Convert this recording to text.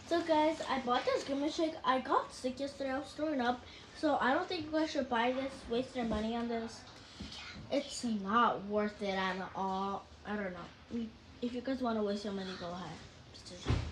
So guys, I bought this Grimace shake. I got sick yesterday. I was throwing up. So I don't think you guys should buy this. Waste your money on this. It's not worth it at all. I don't know. If you guys want to waste your money, go ahead.